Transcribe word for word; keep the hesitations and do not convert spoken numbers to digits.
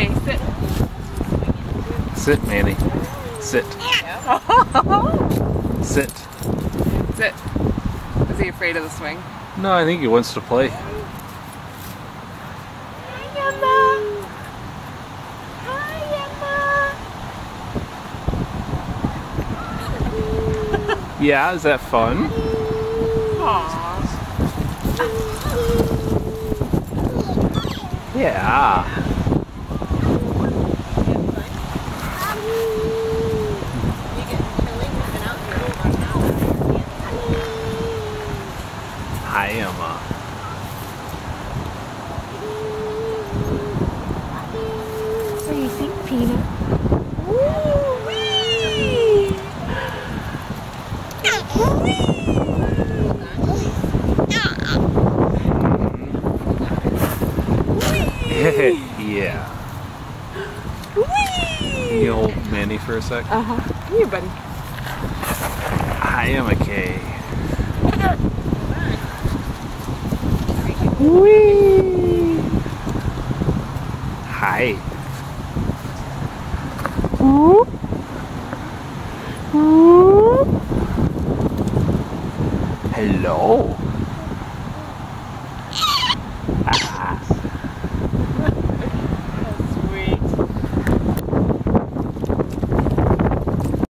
Manny, sit. Sit, Manny. Sit. Sit. Sit. Is he afraid of the swing? No, I think he wants to play. Hi, Emma. Hi, Emma. Yeah, is that fun? Aww. Yeah. Hi, Emma. What do you think, Peanut? Yeah. Can you hold Manny for a sec? Uh huh. Come here, buddy. Hi, Emma Kay. Whee! Hi. Whoop. Whoop. Hello.